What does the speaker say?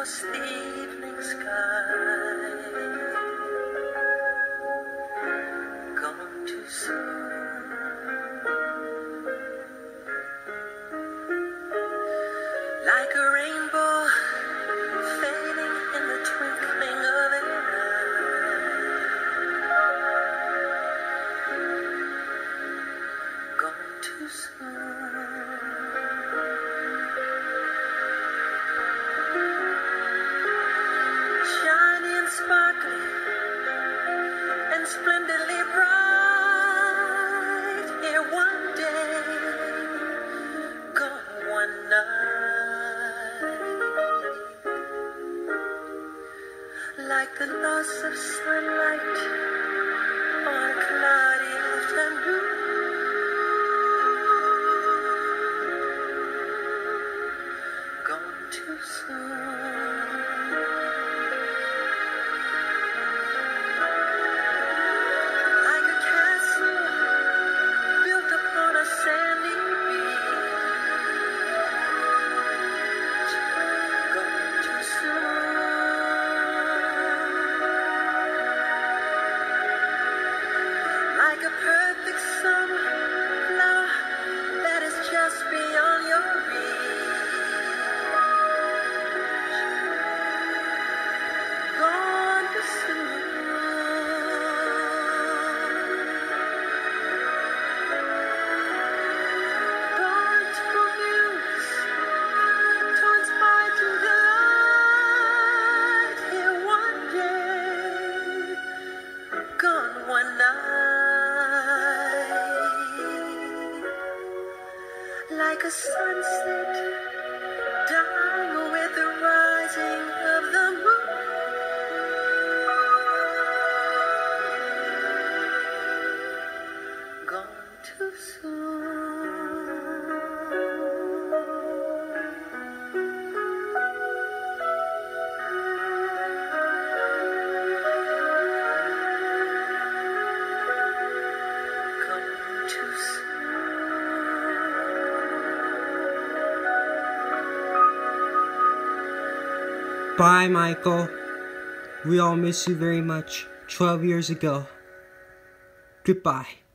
across the evening sky, gone too soon. Like a rainbow fading in the twinkling of an eye, gone too soon. Sparkling and splendidly bright, here one day, gone one night. Like the loss of sunlight on a cloudy afternoon, gone too soon. Like a perfect summer flower that is just beyond your reach, gone too soon. Born to amuse, to inspire, to delight, here one day, gone one night. Like a sunset dying with the rising of the moon, gone too soon. Gone too soon. Bye, Michael. We all miss you very much. 12 years ago. Goodbye.